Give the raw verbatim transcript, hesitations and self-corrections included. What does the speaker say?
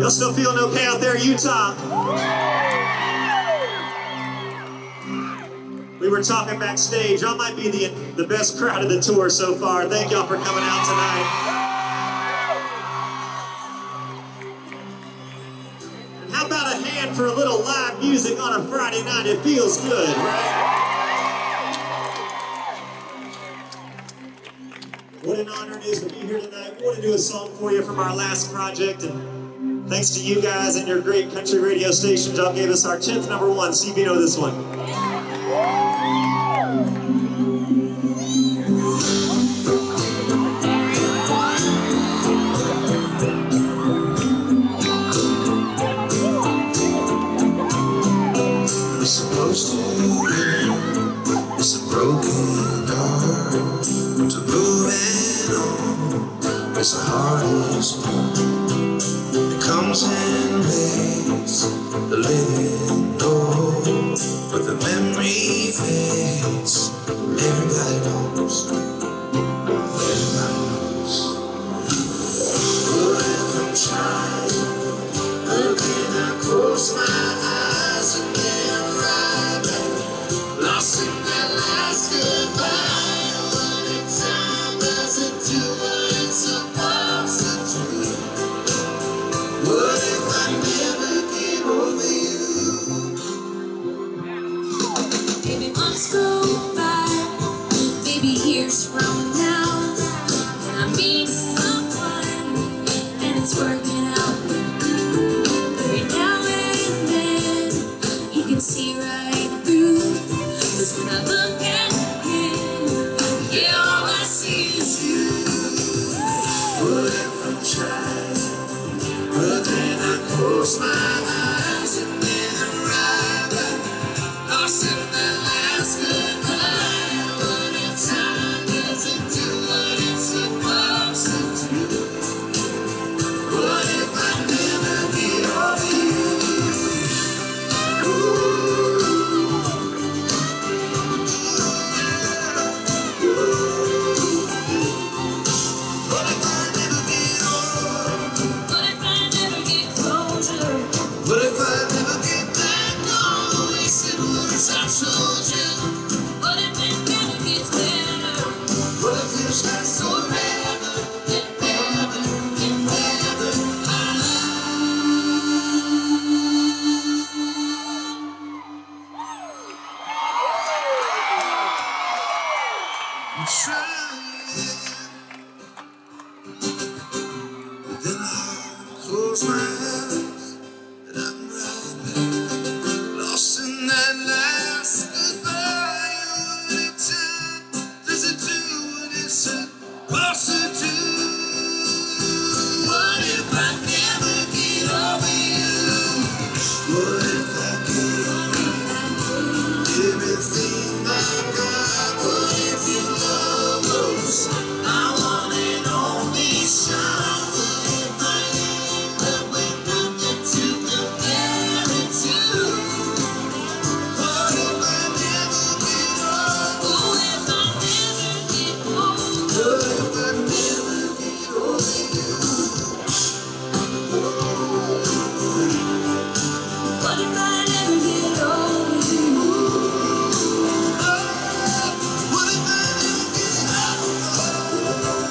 Y'all still feeling okay out there, Utah? We were talking backstage. Y'all might be the, the best crowd of the tour so far. Thank y'all for coming out tonight. And how about a hand for a little live music on a Friday night? It feels good, right? What an honor it is to be here tonight. We want to do a song for you from our last project, and thanks to you guys and your great country radio stations, y'all gave us our tenth number one. See if you know this one. We're supposed to live. It's a broken heart to move it on. It's the hardest part. It comes in waves the living know, but the memory fades. Everybody knows. Everybody knows. What if I'm trying? But then I close my eyes and then right back, lost in that last goodbye. What if time doesn't do what it's supposed to do? What if I never get over you? Maybe months go by, maybe years from now, and I meet someone and it's working out. Every now and then you can see right through, 'cause when I look at him, yeah, all I see is you. What if I'm trying, but then I close my eyes and then I'm right back, lost in that last goodbye. What if time doesn't do what it's supposed to do? What if I never get over you? What if I never get over? What if I never get closure? What if I never get back on the wasted words I told you? What if it never gets better? What if this lasts forever and ever and ever? I'm trying, but then I close my eyes and I'm right back, lost in that last goodbye. What if time does it do what it's supposed to do? What if I never get over you? What if I give everything I got? What if you love us? I want it only shine. What if I end up with nothing to compare it to? What if I never get over? Oh, if I never get home. What if I never get over you? What if I never get over you? What if I never get over?